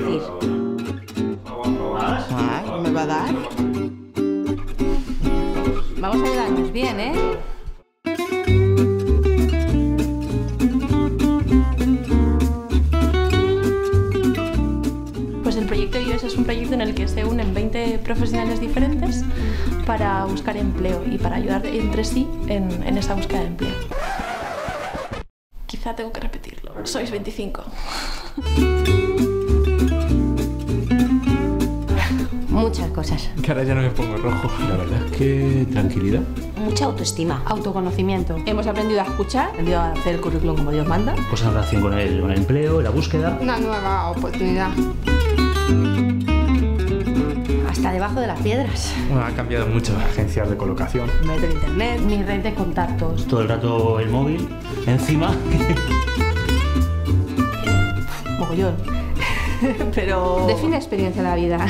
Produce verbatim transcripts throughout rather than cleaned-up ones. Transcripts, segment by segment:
repetir. Ah, ¿me va a dar? Vamos a ayudarnos bien, ¿eh? Pues el proyecto I O S es un proyecto en el que se unen veinte profesionales diferentes para buscar empleo y para ayudar entre sí en, en esa búsqueda de empleo. Quizá tengo que repetirlo. Sois veinticinco. Muchas cosas. Que ahora ya no me pongo rojo. La verdad es que tranquilidad. Mucha autoestima. Autoconocimiento. Hemos aprendido a escuchar, Aprendido a hacer el currículum como Dios manda. Pues en relación con el, con el empleo, la búsqueda. una nueva oportunidad. Hasta debajo de las piedras. Bueno, ha cambiado mucho. Agencias de colocación. Me meto en internet, mi red de contactos. Todo el rato el móvil encima. Mogollón. Pero... Define experiencia de la vida.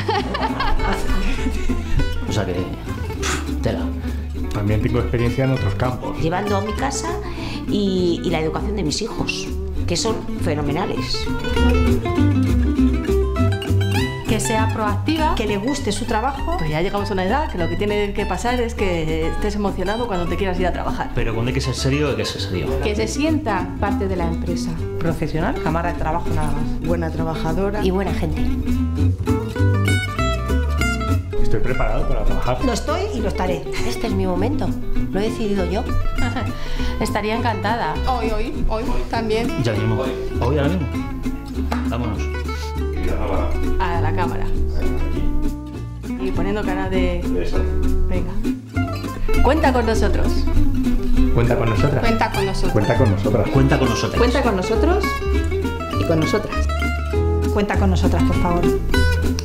O sea que... pff, tela. También tengo experiencia en otros campos. Llevando a mi casa y, y la educación de mis hijos, que son fenomenales. que sea proactiva, Que le guste su trabajo. pues ya llegamos a una edad que lo que tiene que pasar es que estés emocionado cuando te quieras ir a trabajar. Pero cuando hay que ser serio, hay que ser serio. Que se sienta parte de la empresa. Profesional, cámara de trabajo nada más. Buena trabajadora. Y buena gente. Estoy preparado para trabajar. Lo estoy y lo estaré. Este es mi momento. Lo he decidido yo. Estaría encantada. Hoy, hoy, hoy también. Ya mismo. Hoy, ahora mismo. Vámonos. A la cámara. Y poniendo cara de... Venga. Cuenta con nosotros. Cuenta con nosotras. Cuenta con nosotros. Cuenta con nosotras. Cuenta con nosotros. Cuenta con nosotros y con nosotras. Cuenta con nosotras, por favor.